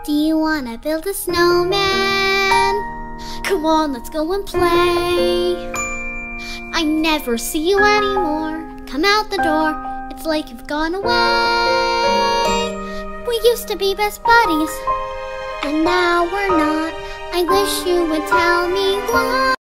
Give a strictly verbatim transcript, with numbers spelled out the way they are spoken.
Do you wanna build a snowman? Come on, let's go and play. I never see you anymore. Come out the door, it's like you've gone away. We used to be best buddies, and now we're not. I wish you would tell me why.